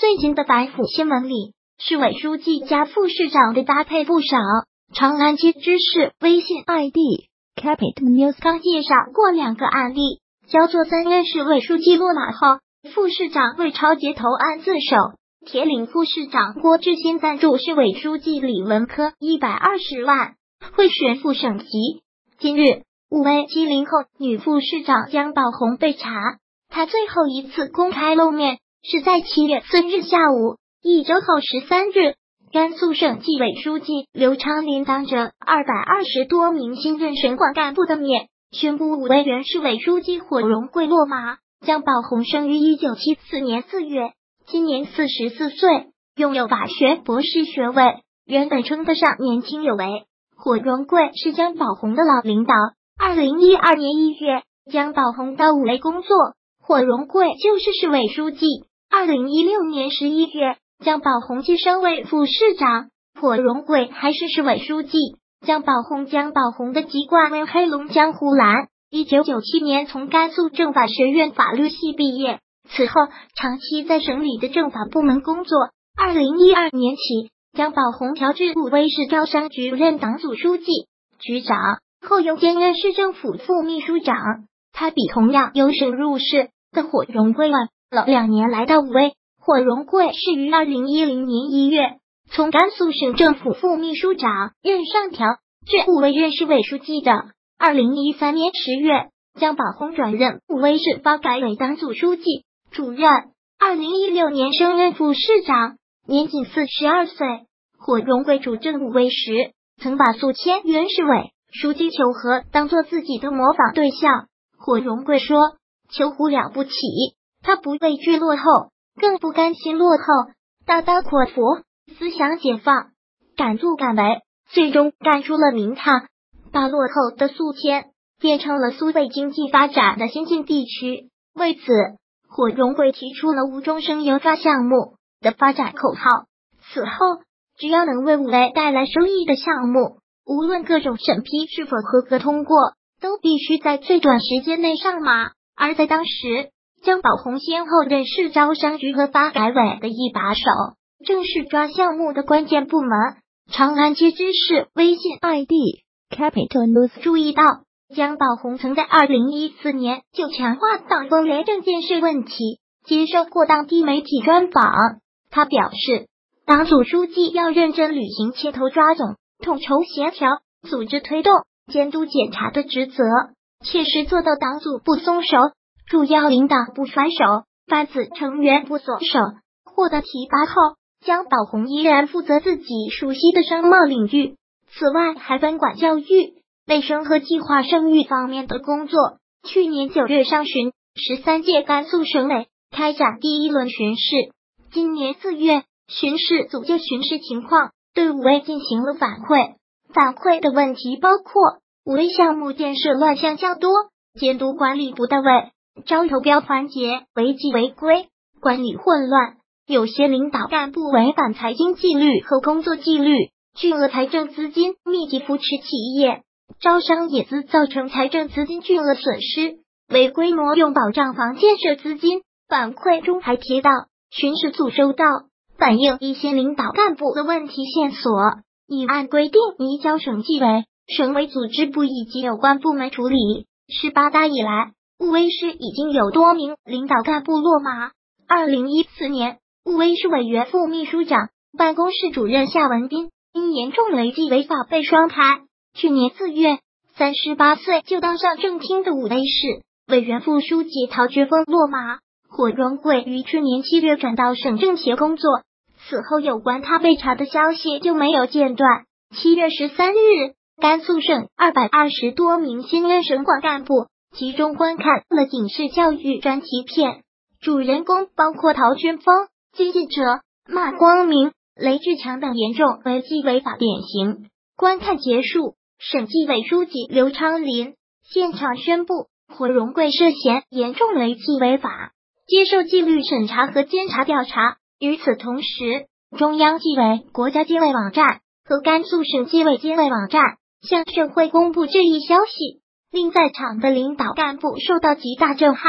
最近的反腐新闻里，市委书记加副市长的搭配不少。长安街知识微信 ID Capital News 刚介绍过2个案例，叫做3任市委书记落马后，副市长为抄截头案自首，铁岭副市长郭志新赞助市委书记李文科120万，贿选副省级。近日，5位70后女副市长江宝红被查，她最后一次公开露面是在7月4日下午，1周后13日，甘肃省纪委书记刘昌林当着220多名新任省管干部的面，宣布5位原市委书记火荣贵落马。江宝红生于1974年4月，今年44岁，拥有法学博士学位，原本称得上年轻有为。火荣贵是江宝红的老领导。2012年1月，江宝红到5位工作，火荣贵就是市委书记。2016年11月，江宝红晋升为副市长，火荣贵还是市委书记。江宝红的籍贯为黑龙江呼兰，1997年从甘肃政法学院法律系毕业，此后长期在省里的政法部门工作。2012年起，江宝红调至武威市招商局任党组书记、局长，后又兼任市政府副秘书长。他比同样由省入市的火荣贵晚了2年来到武威。火荣贵是于2010年1月从甘肃省政府副秘书长任上调至武威任市委书记的。2013年10月，江宝红转任武威市发改委党组书记、主任。2016年升任副市长，年仅42岁。火荣贵主政武威时，曾把宿迁原市委书记裘和当作自己的模仿对象。火荣贵说，裘胡了不起，他不畏惧落后，更不甘心落后，大刀阔斧，思想解放，敢作敢为，最终干出了名堂，把落后的宿迁变成了苏北经济发展的先进地区。为此，火荣贵提出了无中生有抓项目的发展口号。此后，只要能为武威带来收益的项目，无论各种审批是否合格通过，都必须在最短时间内上马。而在当时，江宝红先后任市招商局和发改委的一把手，正是抓项目的关键部门。长安街知识微信 ID Capital News 注意到，江宝红曾在2014年就强化党风廉政建设问题接受过当地媒体专访。他表示，党组书记要认真履行牵头抓总、统筹协调、组织推动、监督检查的职责，切实做到党组不松手，主要领导不甩手，班子成员不松手。获得提拔后，江宝红依然负责自己熟悉的商贸领域，此外还分管教育、卫生和计划生育方面的工作。去年9月上旬，13届甘肃省委开展第1轮巡视，今年4月，巡视组就巡视情况对武威进行了反馈。反馈的问题包括武威项目建设乱象较多，监督管理不到位，招投标环节违纪违规，管理混乱，有些领导干部违反财经纪律和工作纪律，巨额财政资金密集扶持企业，招商引资造成财政资金巨额损失，违规挪用保障房建设资金。反馈中还提到，巡视组收到反映一些领导干部的问题线索，已按规定移交省纪委、省委组织部以及有关部门处理。18大以来，武威市已经有多名领导干部落马。2014年，武威市委原副秘书长、办公室主任夏文斌因严重违纪违法被双开。去年4月，38岁就当上正厅的武威市委原副书记陶觉峰落马。火荣贵于去年7月转到省政协工作，此后有关他被查的消息就没有间断。7月13日，甘肃省220多名新任省管干部集中观看了警示教育专题片，主人公包括陶军峰、经济者马光明、雷志强等严重违纪违法典型。观看结束，省纪委书记刘昌林现场宣布火荣贵涉嫌严重违纪违法，接受纪律审查和监察调查。与此同时，中央纪委国家纪委网站和甘肃省纪委纪委网站向社会公布这一消息，令在场的领导干部受到极大震撼。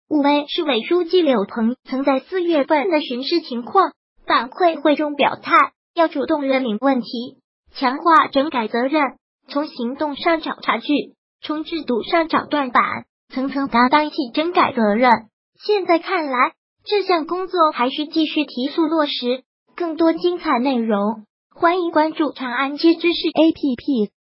5位市委书记柳鹏曾在4月份的巡视情况反馈会中表态，要主动认领问题，强化整改责任，从行动上找差距，从制度上找断板，层层担当起整改责任。现在看来，这项工作还需继续提速落实。更多精彩内容，欢迎关注长安街知识 APP。